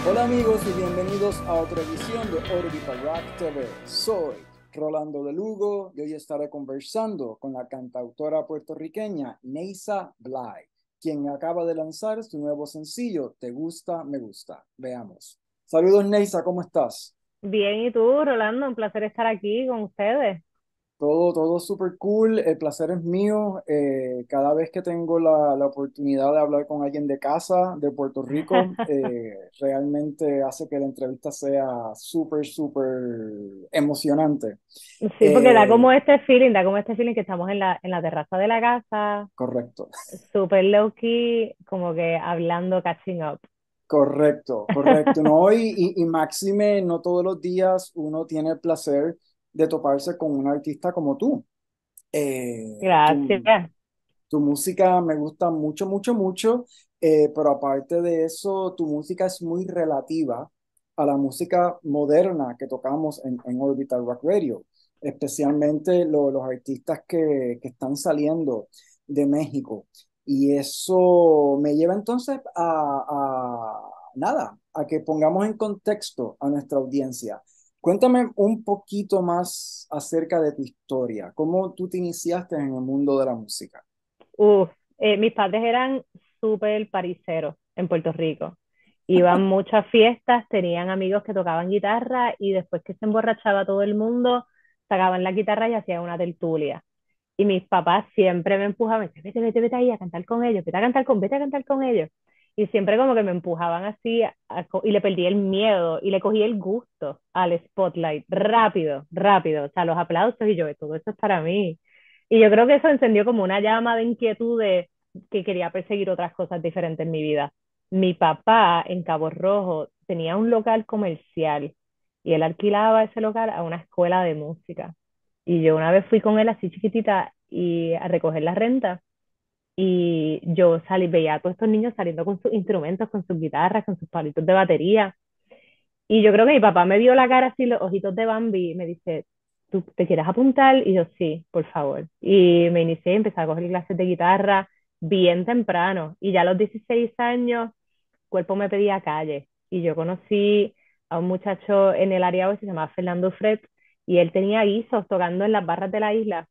Hola amigos y bienvenidos a otra edición de Orbital Rock TV. Soy Rolando de Lugo y hoy estaré conversando con la cantautora puertorriqueña Neisa Bly, quien acaba de lanzar su nuevo sencillo Te gusta, me gusta. Veamos. Saludos Neisa, ¿cómo estás? Bien, ¿y tú, Rolando? Un placer estar aquí con ustedes. Todo súper cool, el placer es mío. Cada vez que tengo la oportunidad de hablar con alguien de casa, de Puerto Rico, realmente hace que la entrevista sea súper emocionante. Sí, porque Eh, da como este feeling que estamos en la terraza de la casa, Correcto, súper low key, como que hablando, catching up. correcto. No, y máxime, no todos los días uno tiene el placer de toparse con un artista como tú. Eh, tú Gracias. Tu música me gusta mucho, pero aparte de eso, tu música es muy relativa a la música moderna que tocamos en Orbital Rock Radio, especialmente los artistas que están saliendo de México. Y eso me lleva entonces nada, a que pongamos en contexto a nuestra audiencia. Cuéntame un poquito más acerca de tu historia, cómo tú te iniciaste en el mundo de la música. Uf, mis padres eran súper pariseros en Puerto Rico. Iban muchas fiestas, tenían amigos que tocaban guitarra y después que se emborrachaba todo el mundo, sacaban la guitarra y hacían una tertulia. Y mis papás siempre me empujaban, me decían, vete ahí a cantar con ellos, vete a cantar con ellos. Y siempre como que me empujaban así y le perdí el miedo y le cogí el gusto al spotlight, rápido, o sea, los aplausos y yo, todo esto es para mí. Y yo creo que eso encendió como una llama de inquietud de que quería perseguir otras cosas diferentes en mi vida. Mi papá en Cabo Rojo tenía un local comercial y él alquilaba ese local a una escuela de música. Y yo una vez fui con él así chiquitita y a recoger la renta y yo salí, veía a todos estos niños saliendo con sus instrumentos, con sus guitarras, con sus palitos de batería. Y yo creo que mi papá me vio la cara así, los ojitos de Bambi, y me dice, ¿tú te quieres apuntar? Y yo, sí, por favor. Y me inicié, empecé a coger clases de guitarra bien temprano. Y ya a los 16 años, cuerpo me pedía calle. Y yo conocí a un muchacho en el área oeste, se llamaba Fernando Fred, y él tenía guisos tocando en las barras de la isla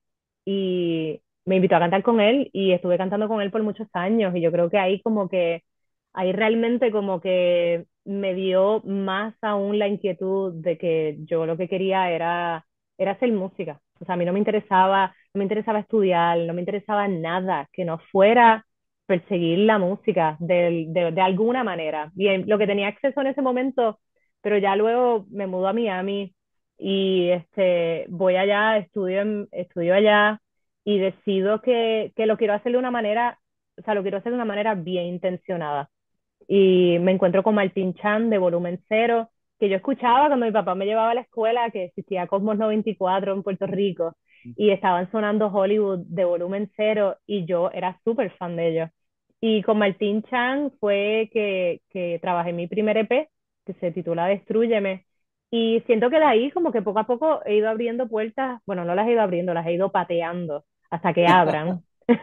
y me invitó a cantar con él y estuve cantando con él por muchos años y yo creo que ahí como que, ahí realmente como que me dio más aún la inquietud de que yo lo que quería era hacer música. O sea, a mí no me interesaba estudiar, no me interesaba nada que no fuera perseguir la música de alguna manera. Bien, lo que tenía acceso en ese momento, pero ya luego me mudo a Miami y voy allá, estudio allá y decido que lo quiero hacer de una manera, o sea, lo quiero hacer de una manera bien intencionada. Y me encuentro con Martín Chan de Volumen Cero, que yo escuchaba cuando mi papá me llevaba a la escuela, que existía Cosmos 94 en Puerto Rico, y estaban sonando Hollywood de Volumen Cero, y yo era súper fan de ellos. Y con Martín Chan fue que trabajé mi primer EP, que se titula Destrúyeme, y siento que de ahí como que poco a poco he ido abriendo puertas, bueno, no las he ido abriendo, las he ido pateando hasta que abran.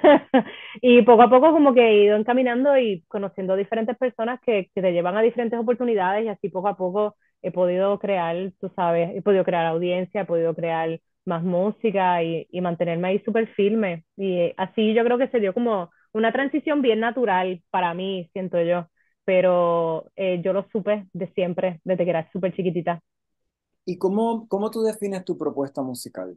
Y poco a poco como que he ido encaminando y conociendo diferentes personas que te llevan a diferentes oportunidades y así poco a poco he podido crear, tú sabes, he podido crear audiencia, he podido crear más música y mantenerme ahí súper firme. Y así yo creo que se dio como una transición bien natural para mí, siento yo, pero yo lo supe de siempre, desde que era súper chiquitita. ¿Y cómo tú defines tu propuesta musical?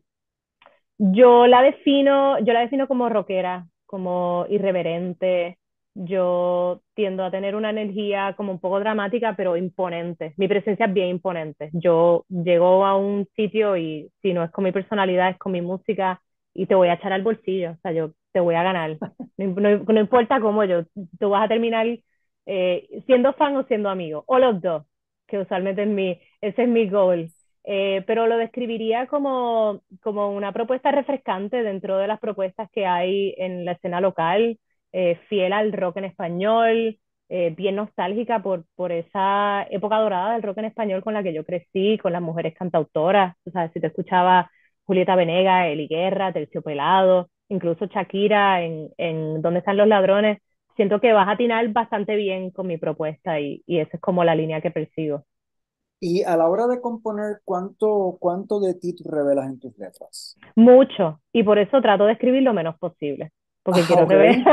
Yo la defino como rockera, como irreverente. Yo tiendo a tener una energía como un poco dramática, pero imponente. Mi presencia es bien imponente. Yo llego a un sitio y si no es con mi personalidad, es con mi música y te voy a echar al bolsillo. O sea, yo te voy a ganar. No importa cómo tú vas a terminar siendo fan o siendo amigo, o los dos, que usualmente ese es mi goal. Pero lo describiría como una propuesta refrescante dentro de las propuestas que hay en la escena local, fiel al rock en español, bien nostálgica por esa época dorada del rock en español con la que yo crecí, con las mujeres cantautoras. O sea, si te escuchaba Julieta Venegas, Eli Guerra, Terciopelado, incluso Shakira en ¿Dónde están los ladrones? siento que vas a atinar bastante bien con mi propuesta y esa es como la línea que persigo. Y a la hora de componer, ¿cuánto de ti tú revelas en tus letras? Mucho, y por eso trato de escribir lo menos posible, porque Ah, quiero ok. revelar.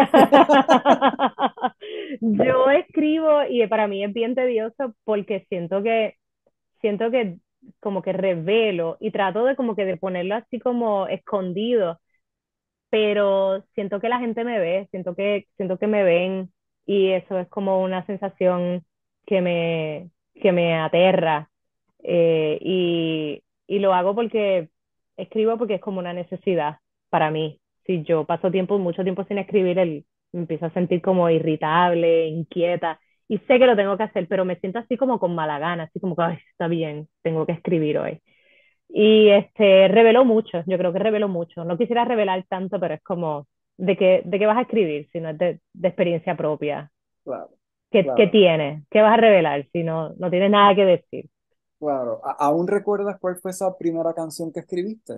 Yo escribo y para mí es bien tedioso porque siento que como que revelo y trato de como que de ponerlo así como escondido, pero siento que la gente me ve, siento que me ven y eso es como una sensación que me aterra. Y lo hago porque escribo porque es como una necesidad para mí. Si yo paso mucho tiempo sin escribir, me empiezo a sentir como irritable, inquieta. Y sé que lo tengo que hacer, pero me siento así como con mala gana, así como que, ay, está bien, tengo que escribir hoy. Y reveló mucho, yo creo que reveló mucho. No quisiera revelar tanto, pero es como, ¿de qué vas a escribir si no es de experiencia propia? Claro, ¿Qué claro, tienes? ¿Qué vas a revelar si no tienes nada que decir? claro. ¿Aún recuerdas cuál fue esa primera canción que escribiste?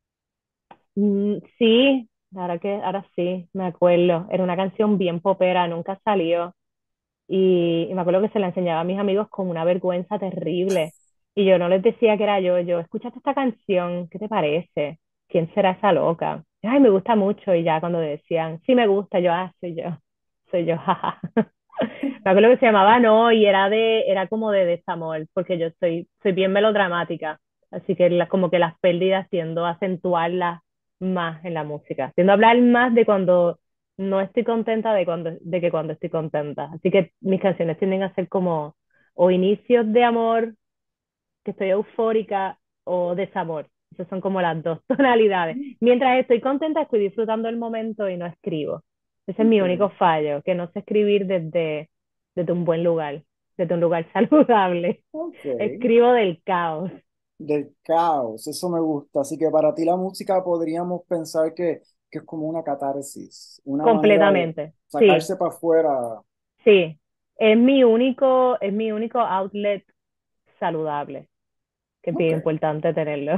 Sí, ahora sí, me acuerdo. Era una canción bien popera, nunca salió. Y me acuerdo que se la enseñaba a mis amigos con una vergüenza terrible. Y yo no les decía que era yo, escúchate esta canción, ¿qué te parece? ¿Quién será esa loca? Ay, me gusta mucho. Y ya cuando decían, sí me gusta, yo, soy yo, jaja. Me acuerdo que se llamaba No y era como de desamor, porque yo soy bien melodramática. Así que como que las pérdidas tiendo a acentuarlas más en la música. Tiendo a hablar más de cuando no estoy contenta de que cuando estoy contenta. Así que mis canciones tienden a ser como o inicios de amor, que estoy eufórica, o desamor. Esas son como las dos tonalidades. Mientras estoy contenta, estoy disfrutando el momento y no escribo. Ese es mi Ok, único fallo, que no sé escribir desde un buen lugar, desde un lugar saludable. ok. Escribo del caos, Del caos, eso me gusta. Así que para ti la música podríamos pensar que es como una catarsis, una manera de completamente. Sí, sacarse para afuera. sí. Es mi único outlet saludable, que es bien Ok, importante tenerlo.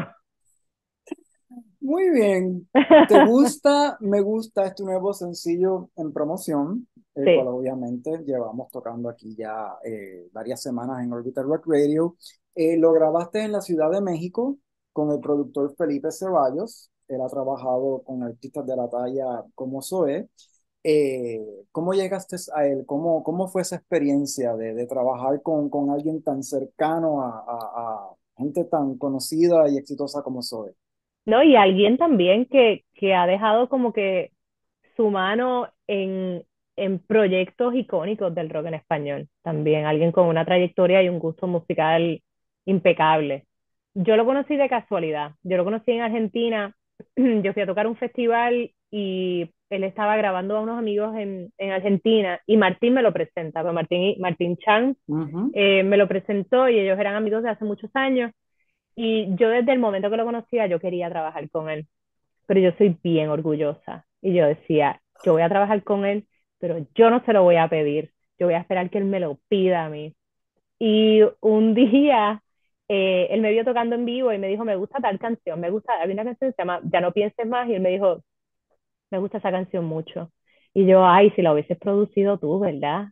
muy bien. ¿Te gusta? Me gusta este nuevo sencillo en promoción, el cual Sí. obviamente llevamos tocando aquí ya varias semanas en Orbital Rock Radio. Lo grabaste en la Ciudad de México con el productor Felipe Ceballos. Él ha trabajado con artistas de la talla como Zoé. ¿Cómo llegaste a él? ¿Cómo fue esa experiencia de trabajar con alguien tan cercano a gente tan conocida y exitosa como Zoé? ¿No? Y alguien también que ha dejado como que su mano en proyectos icónicos del rock en español. También alguien con una trayectoria y un gusto musical impecable. Yo lo conocí de casualidad. Yo lo conocí en Argentina. Yo fui a tocar un festival y él estaba grabando a unos amigos en Argentina y Martín me lo presenta. Pues Martín Chan Ujú. me lo presentó y ellos eran amigos de hace muchos años. Y yo desde el momento que lo conocía, yo quería trabajar con él, pero yo soy bien orgullosa. Y yo decía, yo voy a trabajar con él, pero yo no se lo voy a pedir, yo voy a esperar que él me lo pida a mí. Y un día él me vio tocando en vivo y me dijo, me gusta tal canción, había una canción que se llama Ya no pienses más, y él me dijo, me gusta esa canción mucho. Y yo, ay, si la hubieses producido tú, ¿verdad?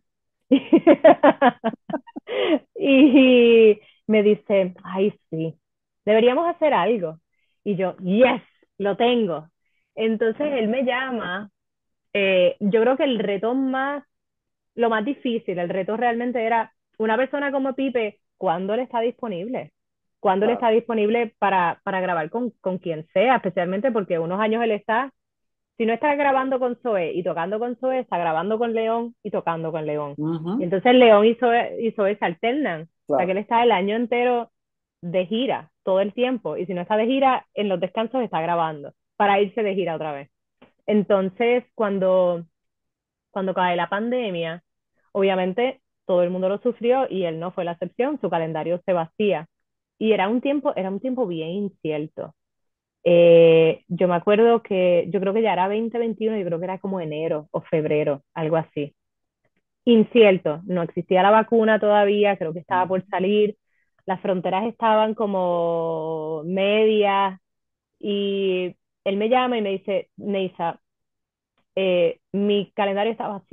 Y me dice, ay, sí, deberíamos hacer algo. Y yo, yes, lo tengo. Entonces él me llama. Yo creo que lo más difícil, el reto realmente era una persona como Pipe, ¿cuándo él está disponible? ¿Cuándo él está Claro. disponible para grabar con quien sea? Especialmente porque unos años él está, si no está grabando con Zoé y tocando con Zoé, está grabando con León y tocando con León. Y Ujú. entonces León y Zoé se alternan. O sea que Claro. él está el año entero de gira, todo el tiempo. Y si no está de gira, en los descansos está grabando para irse de gira otra vez. Entonces, cuando cae la pandemia, obviamente todo el mundo lo sufrió y él no fue la excepción, su calendario se vacía. Y era un tiempo bien incierto. Yo me acuerdo que yo creo que ya era 2021, yo creo que era como enero o febrero, algo así. Incierto, no existía la vacuna todavía, creo que estaba por salir, las fronteras estaban como medias y él me llama y me dice, Neisa, mi calendario está vacío.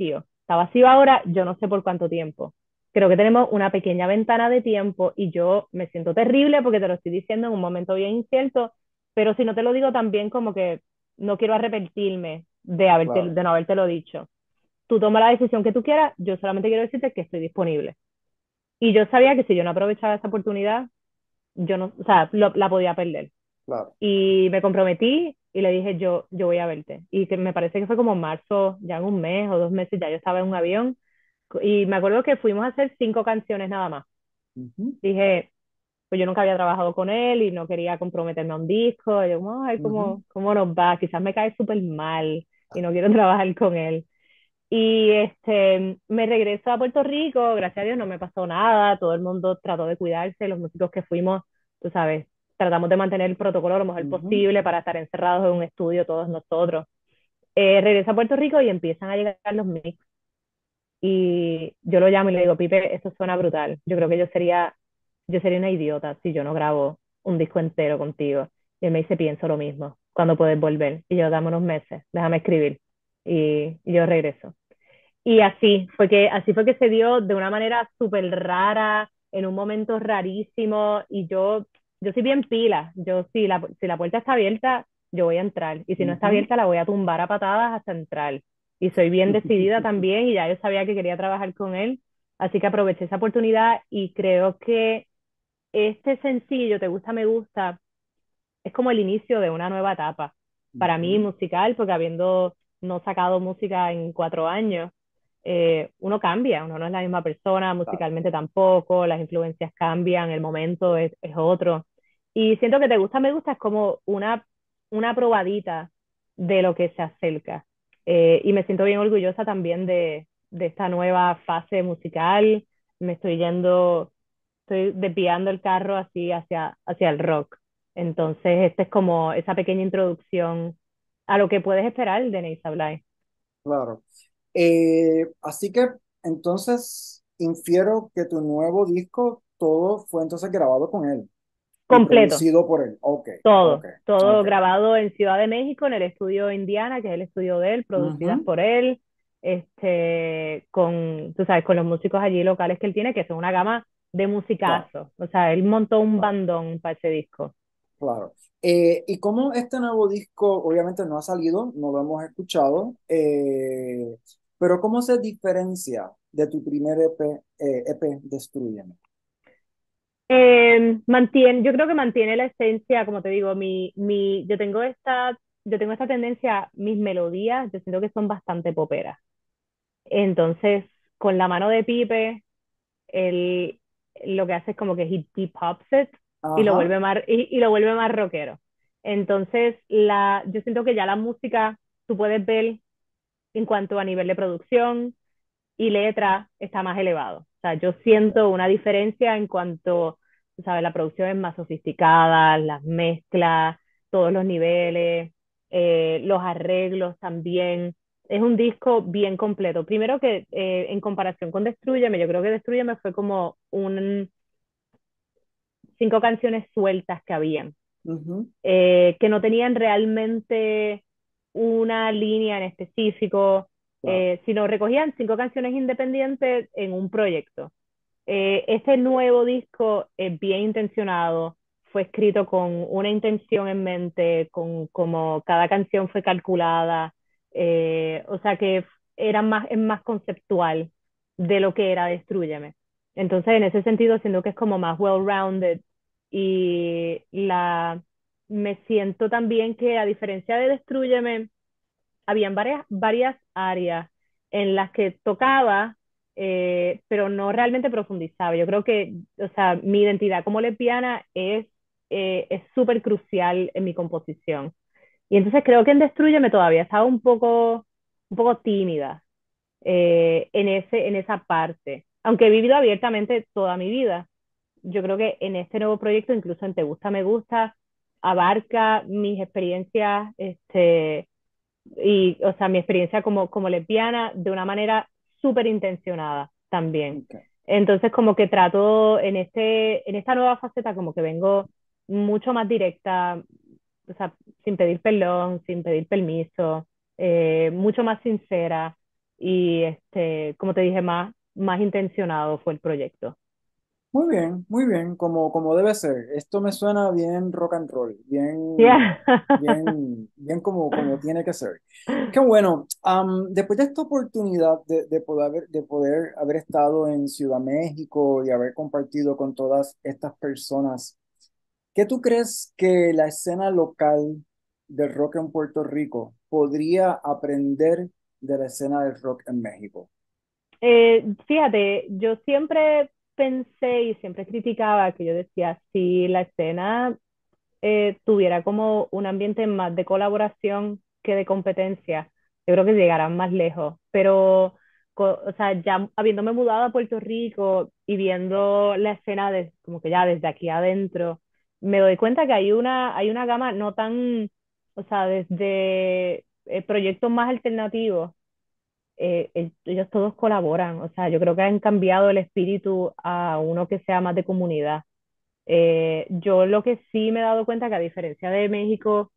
está vacío ahora, yo no sé por cuánto tiempo. Creo que tenemos una pequeña ventana de tiempo y yo me siento terrible porque te lo estoy diciendo en un momento bien incierto, pero si no te lo digo también como que no quiero arrepentirme claro, de no habértelo dicho. Tú toma la decisión que tú quieras, yo solamente quiero decirte que estoy disponible. Y yo sabía que si yo no aprovechaba esa oportunidad, yo no, o sea, la podía perder. claro. Y me comprometí y le dije, yo voy a verte. Y que me parece que fue como en marzo, ya en un mes o 2 meses, ya yo estaba en un avión. Y me acuerdo que fuimos a hacer 5 canciones nada más. Ujú, Dije, pues yo nunca había trabajado con él y no quería comprometerme a un disco. Y yo, como, ay, ujú, cómo nos va? Quizás me cae súper mal y no quiero trabajar con él. Y me regreso a Puerto Rico, gracias a Dios no me pasó nada, todo el mundo trató de cuidarse, los músicos que fuimos, tú sabes, tratamos de mantener el protocolo lo mejor ujú, posible para estar encerrados en un estudio todos nosotros. Regreso a Puerto Rico y empiezan a llegar los mix y yo lo llamo y le digo, Pipe, esto suena brutal, yo creo que yo sería una idiota si yo no grabo un disco entero contigo. Y él me dice, pienso lo mismo, ¿cuándo puedes volver? Y yo, dame unos meses, déjame escribir y yo regreso. Y así fue que se dio de una manera súper rara, en un momento rarísimo, y yo soy bien pila, si la puerta está abierta, yo voy a entrar, y si no está ujú. abierta, la voy a tumbar a patadas hasta entrar. Y soy bien decidida también, y ya yo sabía que quería trabajar con él, así que aproveché esa oportunidad, y creo que este sencillo, Te gusta, me gusta, es como el inicio de una nueva etapa para mí Ujú, musical, porque habiendo no sacado música en 4 años, uno cambia, uno no es la misma persona, claro, musicalmente tampoco, las influencias cambian, el momento es otro. Y siento que Te gusta, me gusta es como una probadita de lo que se acerca. Y me siento bien orgullosa también de esta nueva fase musical. Me estoy desviando el carro así hacia el rock. Entonces, esta es como esa pequeña introducción a lo que puedes esperar de Neisa Sablay. claro. Así que entonces infiero que tu nuevo disco, todo fue entonces grabado con él y Completo, producido por él. Ok, ok, todo ok. grabado en Ciudad de México, en el estudio Indiana, que es el estudio de él, producidas Ujú, por él, tú sabes, con los músicos allí locales que él tiene, que son una gama de claro, musicazos. O sea, él montó un claro, bandón para ese disco. claro. Y como este nuevo disco obviamente no ha salido, no lo hemos escuchado, pero ¿cómo se diferencia de tu primer EP, EP Destrúyeme? Yo creo que mantiene la esencia, como te digo, yo tengo esta tendencia, mis melodías, yo siento que son bastante poperas. Entonces, con la mano de Pipe, él lo que hace es como que he pops it Ajá, y lo vuelve más rockero. Entonces, yo siento que ya la música, tú puedes ver en cuanto a nivel de producción, y letra está más elevado. O sea, yo siento una diferencia en cuanto, tú sabes, la producción es más sofisticada, las mezclas, todos los niveles, los arreglos también. Es un disco bien completo. Primero que en comparación con Destrúyeme, yo creo que Destrúyeme fue como 5 canciones sueltas que habían, ujú, que no tenían realmente una línea en específico, claro, sino recogían 5 canciones independientes en un proyecto. Este nuevo disco es bien intencionado, fue escrito con una intención en mente, con como cada canción fue calculada, o sea que es más conceptual de lo que era Destrúyeme. Entonces, en ese sentido, siento que es como más well-rounded y me siento también que a diferencia de Destrúyeme, habían varias áreas en las que tocaba, pero no realmente profundizaba. Yo creo que, o sea, mi identidad como lesbiana es súper crucial en mi composición. Y entonces creo que en Destrúyeme todavía estaba un poco tímida en esa parte. Aunque he vivido abiertamente toda mi vida, yo creo que en este nuevo proyecto, incluso en Te gusta, me gusta, abarca mis experiencias, o sea, mi experiencia como lesbiana de una manera súper intencionada también. ok, Entonces, como que trato en esta nueva faceta, como que vengo mucho más directa, o sea, sin pedir perdón, sin pedir permiso, mucho más sincera. y como te dije, más intencionado fue el proyecto. Muy bien, como debe ser. Esto me suena bien rock and roll, bien, Yeah. bien como tiene que ser. Qué bueno. Después de esta oportunidad de poder haber estado en Ciudad México y haber compartido con todas estas personas, ¿qué tú crees que la escena local del rock en Puerto Rico podría aprender de la escena del rock en México? Fíjate, yo siempre pensé y siempre criticaba que yo decía, si la escena tuviera como un ambiente más de colaboración que de competencia, yo creo que llegarán más lejos. Pero, o sea, ya habiéndome mudado a Puerto Rico y viendo la escena como que ya desde aquí adentro, me doy cuenta que hay una gama no tan, o sea, desde proyectos más alternativos, ellos todos colaboran. O sea, yo creo que han cambiado el espíritu a uno que sea más de comunidad. Yo lo que sí me he dado cuenta que a diferencia de México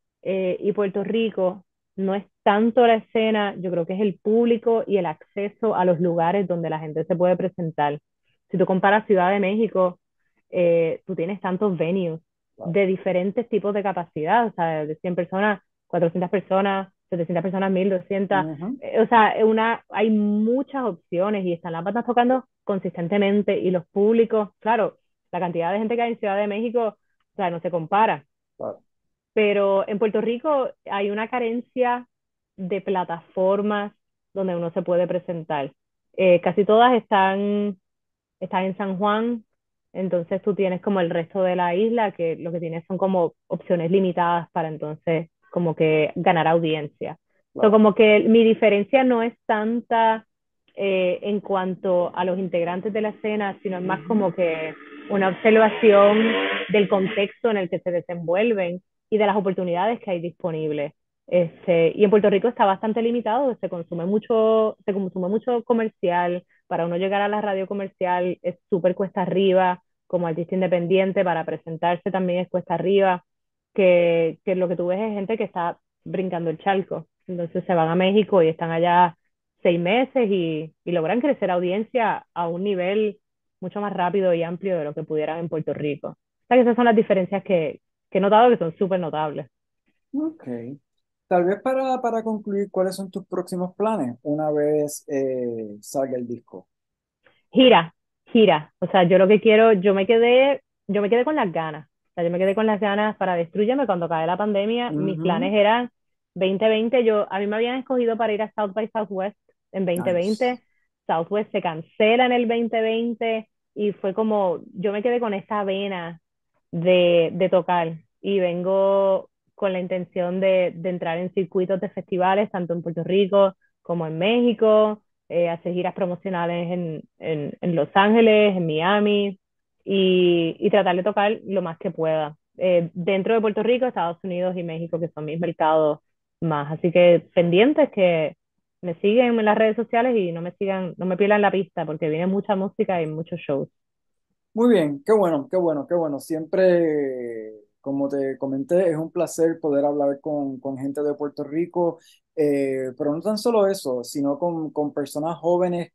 y Puerto Rico, no es tanto la escena, yo creo que es el público y el acceso a los lugares donde la gente se puede presentar. Si tú comparas Ciudad de México, tú tienes tantos venues Claro. de diferentes tipos de capacidad, o sea, de 100 personas, 400 personas, 700 personas, 1200, Ujú. o sea, hay muchas opciones y están las bandas tocando consistentemente y los públicos, claro, la cantidad de gente que hay en Ciudad de México, o sea, no se compara, Claro. pero en Puerto Rico hay una carencia de plataformas donde uno se puede presentar. Casi todas están en San Juan, entonces tú tienes como el resto de la isla, que lo que tienes son como opciones limitadas para entonces como que ganar audiencia. So, Claro. como que mi diferencia no es tanta en cuanto a los integrantes de la escena, sino es más como que una observación del contexto en el que se desenvuelven y de las oportunidades que hay disponibles. Y en Puerto Rico está bastante limitado, se consume mucho comercial. Para uno llegar a la radio comercial es súper cuesta arriba, como artista independiente, para presentarse también es cuesta arriba, que lo que tú ves es gente que está brincando el charco. Entonces se van a México y están allá 6 meses y logran crecer audiencia a un nivel mucho más rápido y amplio de lo que pudieran en Puerto Rico. O sea que esas son las diferencias que he notado que son súper notables. Ok. Tal vez para concluir, ¿cuáles son tus próximos planes una vez salga el disco? Gira, gira. O sea, yo lo que quiero, yo me quedé con las ganas. O sea, yo me quedé con las ganas para Destrúyeme cuando cae la pandemia. Mis planes Ujú. eran 2020. A mí me habían escogido para ir a South by Southwest en Nice. 2020. Southwest se cancela en el 2020 y fue como, yo me quedé con esa vena de tocar y vengo con la intención de entrar en circuitos de festivales, tanto en Puerto Rico como en México, hacer giras promocionales en Los Ángeles, en Miami y tratar de tocar lo más que pueda. Dentro de Puerto Rico, Estados Unidos y México, que son mis mercados más. Así que pendientes que me siguen en las redes sociales y no me pierdan la pista porque viene mucha música y muchos shows. Muy bien, qué bueno, qué bueno, qué bueno. Siempre, como te comenté, es un placer poder hablar con gente de Puerto Rico, pero no tan solo eso, sino con personas jóvenes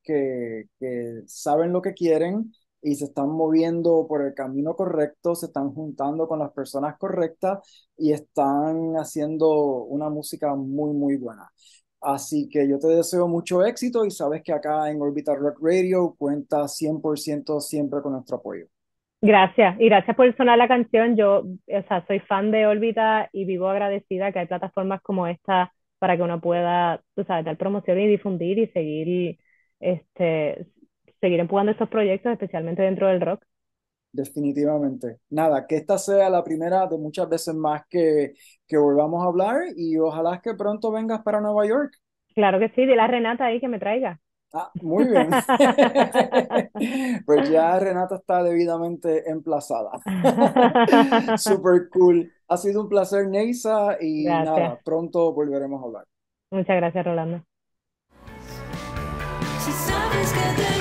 que saben lo que quieren y se están moviendo por el camino correcto, se están juntando con las personas correctas y están haciendo una música muy, muy buena. Así que yo te deseo mucho éxito y sabes que acá en Orbital Rock Radio cuenta 100% siempre con nuestro apoyo. Gracias, y gracias por sonar la canción. Yo, o sea, soy fan de Órbita y vivo agradecida que hay plataformas como esta para que uno pueda, tú sabes, dar promoción y difundir y este, seguir empujando estos proyectos, especialmente dentro del rock. Definitivamente. Nada, que esta sea la primera de muchas veces más que volvamos a hablar y ojalá que pronto vengas para Nueva York. Claro que sí, dile a Renata ahí que me traiga. Ah, muy bien. Pues ya Renata está debidamente emplazada. Super cool. Ha sido un placer, Neisa, y Gracias. nada, pronto volveremos a hablar. Muchas gracias, Rolando. Si sabes que te